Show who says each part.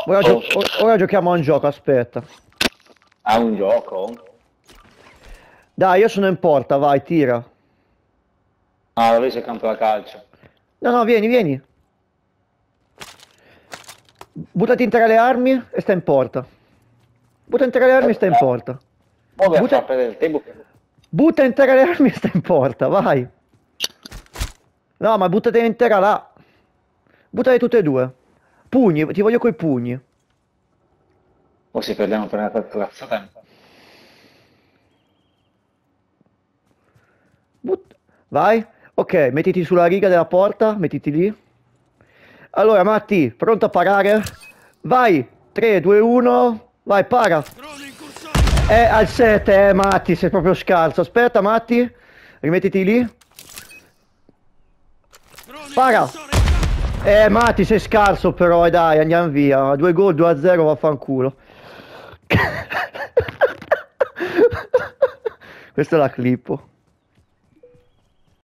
Speaker 1: Ora, ora giochiamo a un gioco, aspetta.
Speaker 2: Ha un gioco?
Speaker 1: Dai, io sono in porta, vai, tira.
Speaker 2: Ah, dove c'è campo da calcio?
Speaker 1: No, no, vieni, vieni. Buttati in terra le armi e sta in porta. Butta in terra le armi e sta in porta.
Speaker 2: Muove a
Speaker 1: Butta,
Speaker 2: far perdere il tempo.
Speaker 1: butta in terra le armi e sta in porta, vai. No, ma buttate in terra là. Buttate tutte e due. Pugni, ti voglio coi pugni.
Speaker 2: O si perdiamo per una cazzata.
Speaker 1: Vai. Ok, mettiti sulla riga della porta, mettiti lì. Allora, Matti, pronto a parare? Vai. 3, 2, 1. Vai, para. Al 7, Matti, sei proprio scarso. Aspetta, Matti. Rimettiti lì. Para. Matti, sei scarso però, dai, andiamo via. 2 gol, 2-0, vaffanculo. Questa è la clip.